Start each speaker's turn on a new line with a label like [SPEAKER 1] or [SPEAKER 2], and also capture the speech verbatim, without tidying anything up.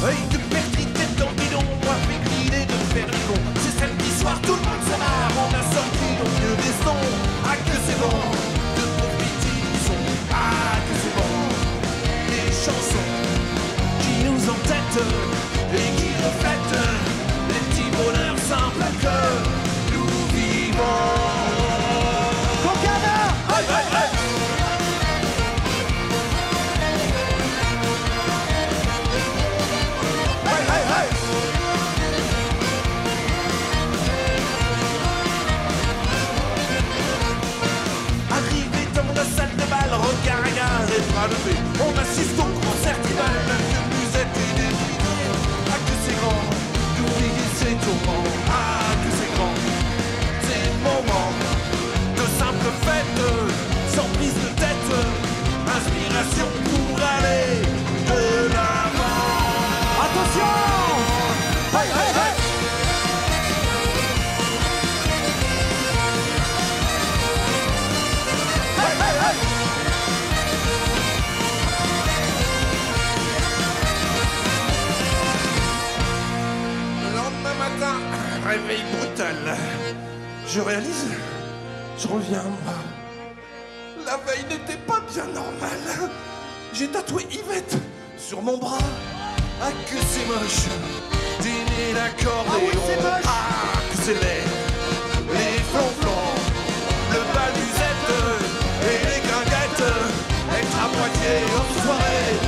[SPEAKER 1] œil de perdrix, tête dans le bidon, avec l'idée de faire du con. C'est samedi soir, tout le monde se marre, on a sorti au mieux des sons. Ah que c'est bon, de pauvres petits sons. Ah que c'est bon, des chansons qui nous entêtent et qui reflètent les petits bonheurs simples que nous vivons.
[SPEAKER 2] Concana!
[SPEAKER 1] Hey, hey, hey. Hey, hey, hey. Arrivé dans la salle de bal, regard à gare et bras levés, on assiste au concert tribal, la vieux musette et des idées. Ah que c'est grand, d'oublier ses tourments. Ah que c'est grand, ces moments de simple fête, sans prise de tête, inspiration pour aller de l'avant.
[SPEAKER 2] Attention!
[SPEAKER 1] Hey, hey, hey. Hey, hey, hey. Le lendemain matin, réveil brutal. Je réalise, je reviens à moi. La veille n'était pas bien normale. J'ai tatoué Yvette sur mon bras. Ah que c'est moche, dîner d'accordéon.
[SPEAKER 2] Ah oui, c'est moche.
[SPEAKER 1] Ah que c'est laid, les flonflons, le bal musette et les guinguettes. Être à Poitiers en soirée,